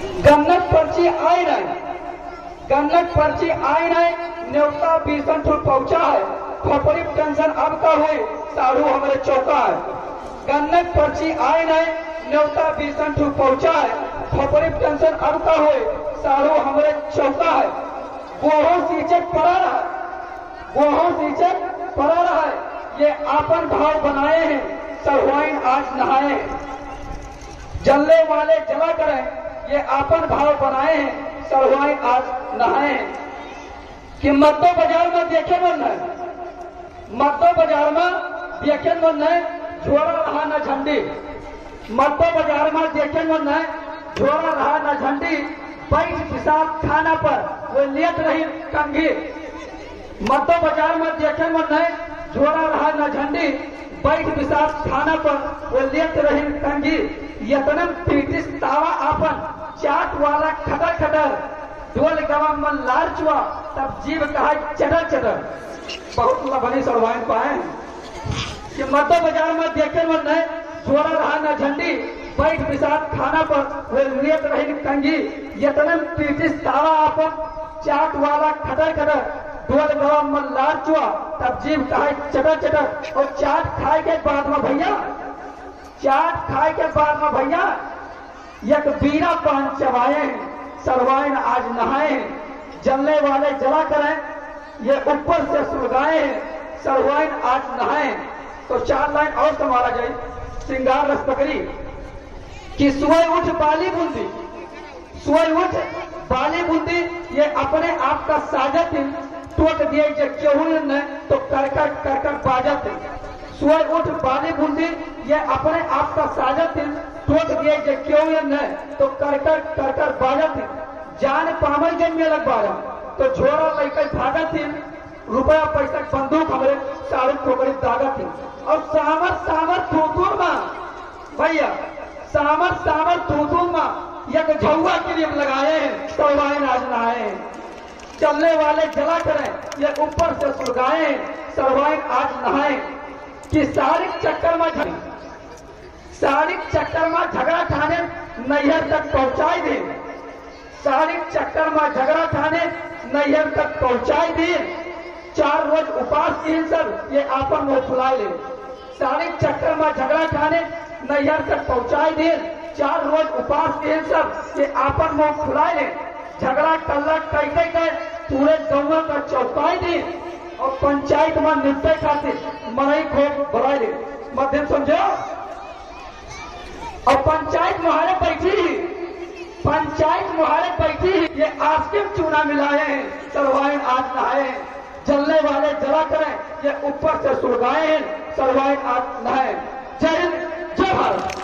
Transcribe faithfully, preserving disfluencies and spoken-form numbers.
गन्नत पर्ची आई नहीं, गन्नत पर्ची आई नहीं, न्योता बीसन ठुर पहुंचा है, खोपड़ी टेंशन अब का हुई साड़ू हमारे चौका है। गन्नत पर्ची आई नहीं, न्योता बीसन ठुर पहुंचा है, खोपड़ी टेंशन अब का हुई साड़ू हमारे चौका है। गोहो सीचक पड़ा रहा, गोहो सीचक पड़ा रहा है, ये आपन भाव बनाए हैं, सरवाइन आज नहाए हैं। जलने वाले जला करें, ये आपन भाव बनाए हैं, सरवाइन आज नहाए हैं। कि मद्दो बाजार में देखे मन है, मद्दो बाजार में देखे मन है, झोरा रहा न झंडी। मद्दो बाजार में देखे मन है, झोरा रहा न झंडी, बैठ पिसाब खाना पर वो लेट रही कंघी। मद्दो बाजार में देखे मन है, झोरा रहा न झंडी, बैठ पिसाब खाना पर वो लेट रही कंघी। यतनम पीटिस तावा आपन चाट वाला खटर खटर, ढोल गवा मन लार चुआ, तब जीव कहा चटर चटर। बहुत लभनी सरवाइन पाए कि मद्दो बाजार में देखे मन है, झोरा रहा न झंडी, बैठ पिसाब खाना पर वे लेट रही कंघी। यतनम पीटिस तावा आपन चाट वाला खटर खटर, ढोल गवा मन लार चुआ, तब जीव कहा चटर चटर। और चाट खाए के बाद में भैया, चाट खाए के बाद में भैया एक बीरा पान चबाए, सरवाइन आज नहाए। जलने वाले जला करें, ये ऊपर से सुलगाए, सरवाइन आज नहाए। तो चार लाइन और संवारा जाए। श्रृंगार रस पकड़ी कि सुबह उठ बाली बूंदी, सुबह उठ बाली बूंदी, ये अपने आप का साजत टोट दिए जो केहू ने तो कर कर कर कर बाजत। सुबह उठ बाली बूंदी, ये अपने आप का साजत टोट दिए जो केहू ने तो कर कर कर कर बाजत। जान पामल जन में लग बाजा तो झोरा लेकर भागत, रुपया पैसा बंदूक हमारे साढ़े ठोकरी दागत। और सामर सामर थूथूर में भैया, सामर सामर थूथूर में एक झुआ के लिए लगाए हैं, सरवाइन आज नहाए। चलने वाले जला करें, ये ऊपर से सुलगाए, सरवाइन आज नहाए। कि सारिक चक्कर में झगड़ा, सारिक चक्कर में झगड़ा ठाने नैहर तक पहुंचाई दे, सारिक चक्कर में झगड़ा ठाने नैहर तक पहुंचाई दे। चार रोज उपास किए सब, ये आपन मुंह फुलाए ले। सारिक चक्कर में झगड़ा ठाने नैहर तक पहुंचाई दे, चार रोज उपास किए सब, ये आपन मुंह फुलाए ले। झगड़ा कल्ला कई कई गए, पूरे गाँव का चौपाई दे, और पंचायत में निपटे खातिर मरई खोप भराई दे। मध्यम समझो, और पंचायत मुहारे बैठी, पंचायत मुहारे बैठी, ये आस्किम चूना मिलाए हैं, सरवाइन आज नहाए। जलने वाले जला करें, ये ऊपर से सुलगाए हैं, सरवाइन आज नहाए। जय हिंद, जय भारत।